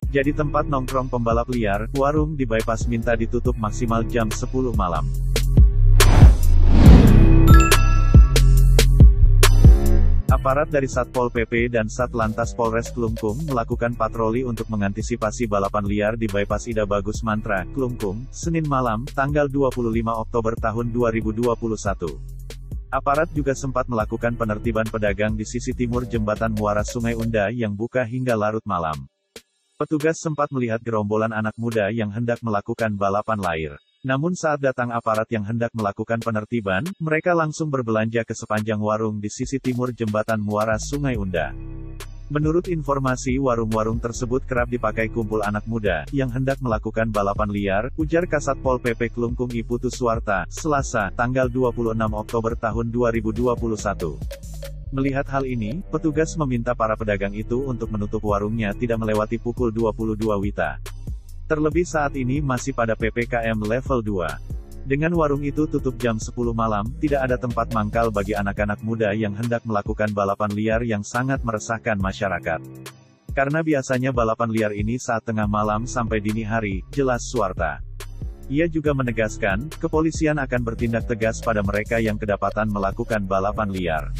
Jadi tempat nongkrong pembalap liar, warung di bypass minta ditutup maksimal jam 10 malam. Aparat dari Satpol PP dan Satlantas Polres Klungkung melakukan patroli untuk mengantisipasi balapan liar di bypass Ida Bagus Mantra, Klungkung, Senin malam, tanggal 25 Oktober tahun 2021. Aparat juga sempat melakukan penertiban pedagang di sisi timur jembatan Muara Sungai Unda yang buka hingga larut malam. Petugas sempat melihat gerombolan anak muda yang hendak melakukan balapan liar. Namun saat datang aparat yang hendak melakukan penertiban, mereka langsung berbelanja ke sepanjang warung di sisi timur jembatan Muara Sungai Unda. Menurut informasi, warung-warung tersebut kerap dipakai kumpul anak muda yang hendak melakukan balapan liar, ujar Kasatpol PP Klungkung I Putu Suwarta, Selasa, tanggal 26 Oktober tahun 2021. Melihat hal ini, petugas meminta para pedagang itu untuk menutup warungnya tidak melewati pukul 22 WITA. Terlebih saat ini masih pada PPKM level 2. Dengan warung itu tutup jam 10 malam, tidak ada tempat mangkal bagi anak-anak muda yang hendak melakukan balapan liar yang sangat meresahkan masyarakat. Karena biasanya balapan liar ini saat tengah malam sampai dini hari, jelas Suwarta. Ia juga menegaskan, kepolisian akan bertindak tegas pada mereka yang kedapatan melakukan balapan liar.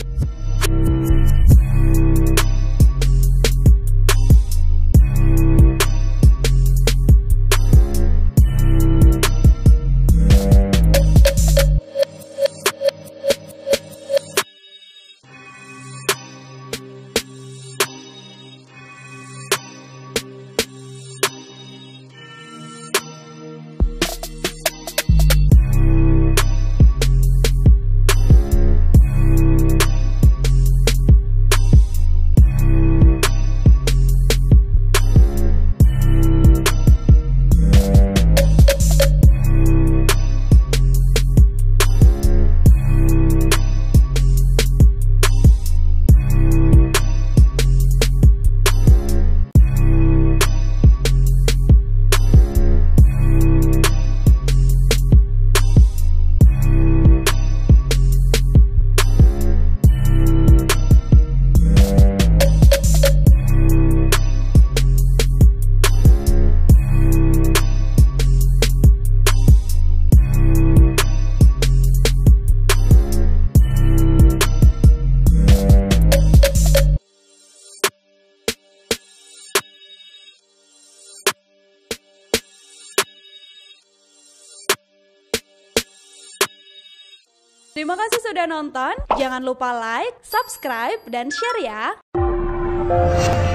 Terima kasih sudah nonton, jangan lupa like, subscribe, dan share ya!